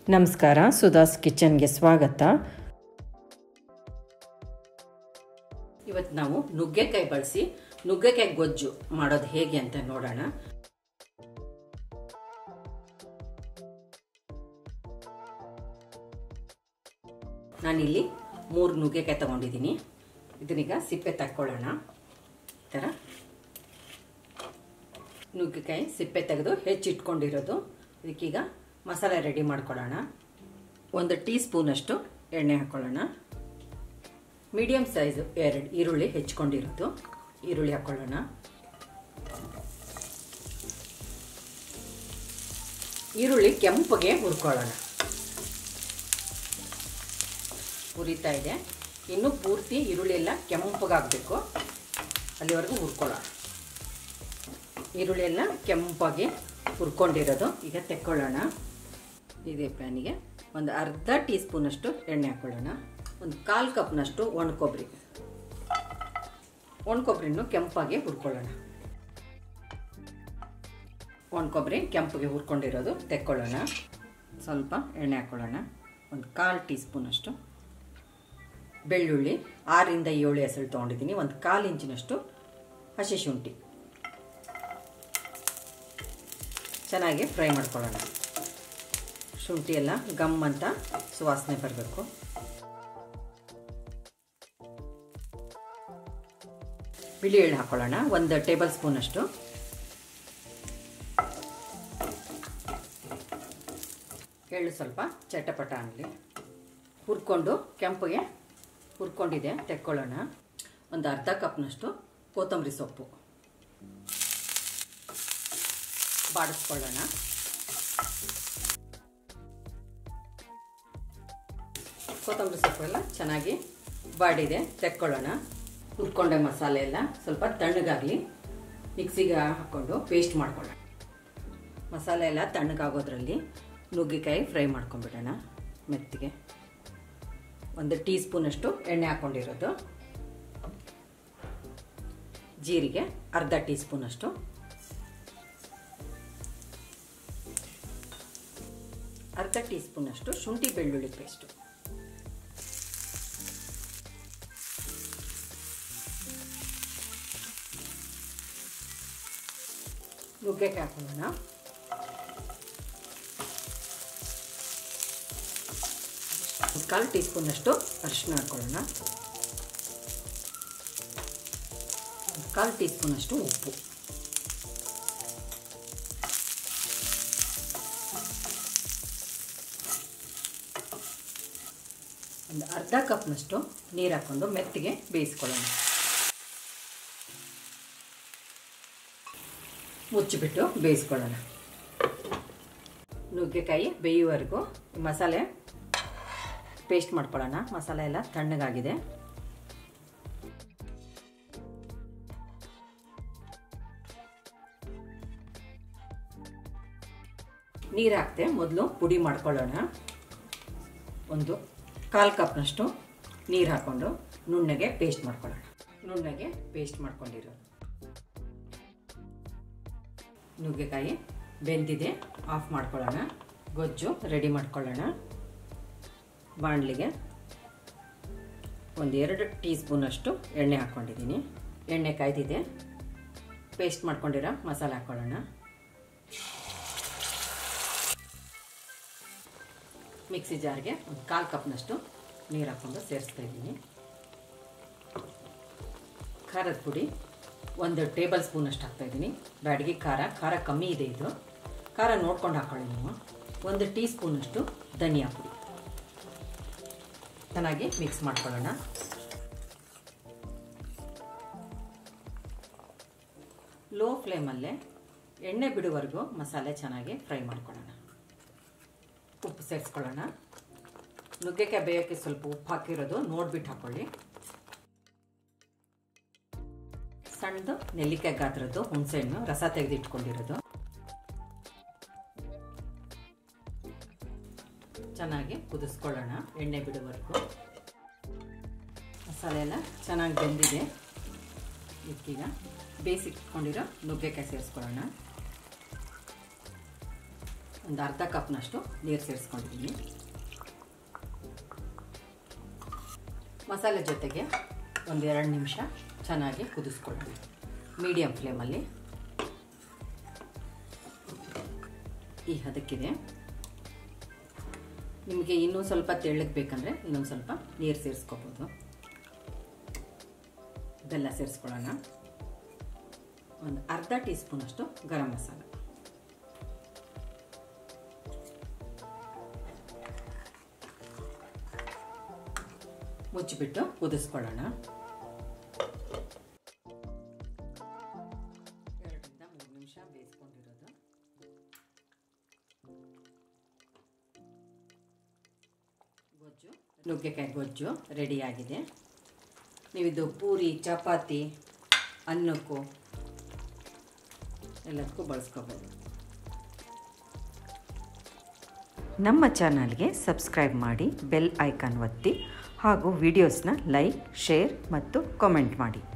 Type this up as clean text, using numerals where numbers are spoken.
ನಮಸ್ಕಾರ, ಸುಧಾಸ್ ಕಿಚನ್ಗೆ ಸ್ವಾಗತ. ಇವತ್ತು ನಾವು ನುಗ್ಗೆಕಾಯಿ ಬಳಸಿ ನುಗ್ಗೆಕಾಯಿ ಗೊಜ್ಜು ಮಾಡೋದು ಹೇಗೆ ಅಂತ ನೋಡೋಣ. ನಾನಿಲ್ಲಿ 3 ನುಗ್ಗೆಕಾಯಿ ತಗೊಂಡಿದ್ದೀನಿ. ಇದನ್ನೀಗ ಸಿಪ್ಪೆ ತಕ್ಕೊಳ್ಳೋಣ. ಈ ಥರ ನುಗ್ಗೆಕಾಯಿ ಸಿಪ್ಪೆ ತೆಗೆದು ಹೆಚ್ಚಿಟ್ಕೊಂಡಿರೋದು. ಇದಕ್ಕೀಗ ಮಸಾಲೆ ರೆಡಿ ಮಾಡ್ಕೊಳ್ಳೋಣ. 1 ಟೀ ಸ್ಪೂನ್ ಅಷ್ಟು ಎಣ್ಣೆ ಹಾಕೊಳ್ಳೋಣ. ಮೀಡಿಯಂ ಸೈಜ್ 2 ಈರುಳ್ಳಿ ಹೆಚ್ಚಿಕೊಂಡಿರೋದು. ಈರುಳ್ಳಿ ಹಾಕೊಳ್ಳೋಣ. ಈರುಳ್ಳಿ ಕೆಂಪಗೆ ಹುರ್ಕೊಳ್ಳೋಣ. ಹುರಿತಾ ಇದೆ. ಇನ್ನು ಪೂರ್ತಿ ಈರುಳ್ಳಿ ಎಲ್ಲ ಕೆಂಪಗಾಗಬೇಕು, ಅಲ್ಲಿವರೆಗೂ ಹುರ್ಕೊಳ್ಳೋಣ. ಈರುಳ್ಳಿ ಎಲ್ಲ ಕೆಂಪಾಗಿ ಹುರ್ಕೊಂಡಿರೋದು ಈಗ ತೆಕ್ಕೊಳ್ಳೋಣ. ಇದೇ ಪ್ಯಾನಿಗೆ 1/2 ಟೀ ಸ್ಪೂನ್ ಅಷ್ಟು ಎಣ್ಣೆ ಹಾಕೊಳ್ಳೋಣ. 1/4 ಕಪ್ನಷ್ಟು ಒಣ ಕೊಬ್ಬರಿನೂ ಕೆಂಪಾಗಿ ಹುರ್ಕೊಳ್ಳೋಣ. ಒಣ ಕೊಬ್ಬರಿ ಕೆಂಪಿಗೆ ಹುರ್ಕೊಂಡಿರೋದು ತೆಕ್ಕೊಳ್ಳೋಣ. ಸ್ವಲ್ಪ ಎಣ್ಣೆ ಹಾಕೊಳ್ಳೋಣ. 1/4 ಟೀ ಸ್ಪೂನ್ ಅಷ್ಟು ಬೆಳ್ಳುಳ್ಳಿ, 6 ರಿಂದ 7 ಎಸಳು ತೊಗೊಂಡಿದ್ದೀನಿ. 1/4 ಇಂಚಿನಷ್ಟು ಹಸಿ ಶುಂಠಿ ಚೆನ್ನಾಗಿ ಫ್ರೈ ಮಾಡ್ಕೊಳ್ಳೋಣ. ಶುಂಠಿ ಎಲ್ಲ ಗಮ್ ಅಂತ ಸುವಾಸನೆ ಬರಬೇಕು. ಬಿಳಿ ಎಳ್ಳು ಹಾಕೊಳ್ಳೋಣ. 1 ಟೇಬಲ್ ಸ್ಪೂನ್ ಅಷ್ಟು. ಎಳ್ಳು ಸ್ವಲ್ಪ ಚಟಪಟ ಅನ್ನಲಿ. ಹುರ್ಕೊಂಡು ಕೆಂಪಿಗೆ ಹುರ್ಕೊಂಡಿದೆ, ತೆಕ್ಕೊಳ್ಳೋಣ. 1/2 ಕಪ್ನಷ್ಟು ಕೊತ್ತಂಬರಿ ಸೊಪ್ಪು ಬಾಡಿಸ್ಕೊಳ್ಳೋಣ. ಕೊತ್ತಂಬರಿ ಸೊಪ್ಪು ಎಲ್ಲ ಚೆನ್ನಾಗಿ ಬಾಡಿದೆ, ತೆಕ್ಕೊಳ್ಳೋಣ. ಹುರ್ಕೊಂಡೆ ಮಸಾಲೆ ಎಲ್ಲ ಸ್ವಲ್ಪ ತಣ್ಣಗಾಗಲಿ ಮಿಕ್ಸಿಗೆ ಹಾಕ್ಕೊಂಡು ಪೇಸ್ಟ್ ಮಾಡ್ಕೊಳ್ಳೋಣ. ಮಸಾಲೆ ಎಲ್ಲ ತಣ್ಣಗಾಗೋದ್ರಲ್ಲಿ ನುಗ್ಗೆಕಾಯಿ ಫ್ರೈ ಮಾಡ್ಕೊಂಡ್ಬಿಡೋಣ ಮೆತ್ತಿಗೆ. 1 ಟೀ ಸ್ಪೂನ್ ಅಷ್ಟು ಎಣ್ಣೆ ಹಾಕ್ಕೊಂಡಿರೋದು. ಜೀರಿಗೆ 1/2 ಟೀ ಸ್ಪೂನ್ ಅಷ್ಟು. ಅರ್ಧ ಟೀ ಸ್ಪೂನ್ ಅಷ್ಟು ಶುಂಠಿ ಬೆಳ್ಳುಳ್ಳಿ ಪೇಸ್ಟು. ನುಗ್ಗೆಕಾಯಿ ಹಾಕೊಳ್ಳೋಣ. ಕಾಲು ಟೀ ಸ್ಪೂನ್ ಅಷ್ಟು ಅರಿಶಿನ ಹಾಕೊಳ್ಳೋಣ. 1/4 ಟೀ ಸ್ಪೂನ್ ಅಷ್ಟು ಉಪ್ಪು. ಅರ್ಧ ಕಪ್ನಷ್ಟು ನೀರು ಹಾಕೊಂಡು ಮೆತ್ತಿಗೆ ಬೇಯಿಸ್ಕೊಳ್ಳೋಣ. ಮುಚ್ಚಿಬಿಟ್ಟು ಬೇಯಿಸ್ಕೊಳ್ಳೋಣ. ನುಗ್ಗೆಕಾಯಿ ಬೇಯುವವರೆಗೂ ಮಸಾಲೆ ಪೇಸ್ಟ್ ಮಾಡ್ಕೊಳ್ಳೋಣ. ಮಸಾಲೆ ಎಲ್ಲ ತಣ್ಣಗಾಗಿದೆ. ನೀರು ಹಾಕ್ತೆ ಮೊದಲು ಪುಡಿ ಮಾಡ್ಕೊಳ್ಳೋಣ. 1/4 ಕಪ್ನಷ್ಟು ನೀರು ಹಾಕ್ಕೊಂಡು ನುಣ್ಣಗೆ ಪೇಸ್ಟ್ ಮಾಡ್ಕೊಳ್ಳೋಣ. ನುಣ್ಣಗೆ ಪೇಸ್ಟ್ ಮಾಡ್ಕೊಂಡಿರೋದು ನುಗ್ಗೆಕಾಯಿ ಬೆಂದಿದೆ, ಆಫ್ ಮಾಡ್ಕೊಳ್ಳೋಣ. ಗೊಜ್ಜು ರೆಡಿ ಮಾಡ್ಕೊಳ್ಳೋಣ. ಬಾಣಲಿಗೆ 1-2 ಟೀ ಸ್ಪೂನ್ ಅಷ್ಟು ಎಣ್ಣೆ ಹಾಕ್ಕೊಂಡಿದ್ದೀನಿ. ಎಣ್ಣೆ ಕಾಯ್ದಿದೆ. ಪೇಸ್ಟ್ ಮಾಡ್ಕೊಂಡಿರೋ ಮಸಾಲೆ ಹಾಕ್ಕೊಳ್ಳೋಣ. ಮಿಕ್ಸಿ ಜಾರ್ಗೆ 1/4 ಕಪ್ನಷ್ಟು ನೀರು ಹಾಕ್ಕೊಂಡು ಸೇರಿಸ್ತಾ ಇದ್ದೀನಿ. ಖಾರದ ಪುಡಿ 1 ಟೇಬಲ್ ಸ್ಪೂನ್ ಅಷ್ಟು ಹಾಕ್ತಾಯಿದ್ದೀನಿ. ಬ್ಯಾಡಗಿ ಖಾರ ಕಮ್ಮಿ ಇದೆ, ಇದು ಖಾರ ನೋಡ್ಕೊಂಡು ಹಾಕೊಳ್ಳಿ ನೀವು. 1 ಟೀ ಸ್ಪೂನ್ ಅಷ್ಟು ಧನಿಯಾ ಪುಡಿ ಚೆನ್ನಾಗಿ ಮಿಕ್ಸ್ ಮಾಡ್ಕೊಳ್ಳೋಣ. ಲೋ ಫ್ಲೇಮಲ್ಲೇ ಎಣ್ಣೆ ಬಿಡುವವರೆಗೂ ಮಸಾಲೆ ಚೆನ್ನಾಗಿ ಫ್ರೈ ಮಾಡ್ಕೊಳ್ಳೋಣ. ಉಪ್ಪು ಸೇರಿಸ್ಕೊಳ್ಳೋಣ. ನುಗ್ಗೆಕಾಯಿ ಬೇಯೋಕ್ಕೆ ಸ್ವಲ್ಪ ಉಪ್ಪು ಹಾಕಿರೋದು ನೋಡ್ಬಿಟ್ಟು ಹಾಕೊಳ್ಳಿ. ಸಣ್ಣದು ನೆಲ್ಲಿಕಾಯಿ ಗಾತ್ರದ್ದು ಹುಣಸೆಹಣ್ಣು ರಸ ತೆಗೆದಿಟ್ಕೊಂಡಿರೋದು ಚೆನ್ನಾಗಿ ಕುದಿಸ್ಕೊಳ್ಳೋಣ. ಎಣ್ಣೆ ಬಿಡುವವರೆಗೂ ಮಸಾಲೆ ಎಲ್ಲ ಚೆನ್ನಾಗಿ ಬೆಂದಿದೆ. ಇದಕ್ಕೀಗ ಬೇಯಿಸಿಟ್ಕೊಂಡಿರೋ ನುಗ್ಗೆಕಾಯಿ ಸೇರಿಸ್ಕೊಳ್ಳೋಣ. ಒಂದು ಅರ್ಧ ಕಪ್ನಷ್ಟು ನೀರು ಸೇರಿಸ್ಕೊಂಡಿದ್ದೀನಿ. ಮಸಾಲೆ ಜೊತೆಗೆ ಒಂದು 2 ನಿಮಿಷ ಚೆನ್ನಾಗಿ ಕುದಿಸ್ಕೊಳ್ಳೋಣ ಮೀಡಿಯಮ್ ಫ್ಲೇಮಲ್ಲಿ. ಈ ಹದಕ್ಕಿದೆ. ನಿಮಗೆ ಇನ್ನೂ ಸ್ವಲ್ಪ ತೆಳ್ಳಗೆ ಬೇಕಂದರೆ ಇನ್ನೊಂದು ಸ್ವಲ್ಪ ನೀರು ಸೇರಿಸ್ಕೋಬೋದು. ಬೆಲ್ಲ ಸೇರಿಸ್ಕೊಳ್ಳೋಣ. ಒಂದು ಅರ್ಧ ಟೀ ಸ್ಪೂನಷ್ಟು ಗರಂ ಮಸಾಲ, ಮುಚ್ಚಿಬಿಟ್ಟು ಕುದಿಸ್ಕೊಳ್ಳೋಣ. 2 ರಿಂದ 3 ನಿಮಿಷ ಬೇಯಿಸ್ಕೊಂಡಿರೋದು. ಗೊಜ್ಜು, ನುಗ್ಗೆಕಾಯಿ ಗೊಜ್ಜು ರೆಡಿಯಾಗಿದೆ. ನೀವಿದು ಪೂರಿ, ಚಪಾತಿ, ಅನ್ನಕ್ಕೂ ಎಲ್ಲದಕ್ಕೂ ಬಳಸ್ಕೋಬೋದು. ನಮ್ಮ ಚಾನಲ್ಗೆ ಸಬ್ಸ್ಕ್ರೈಬ್ ಮಾಡಿ, ಬೆಲ್ ಐಕಾನ್ ಒತ್ತಿ ಹಾಗೂ ವಿಡಿಯೋಸ್ನ ಲೈಕ್, ಶೇರ್ ಮತ್ತು ಕಾಮೆಂಟ್ ಮಾಡಿ.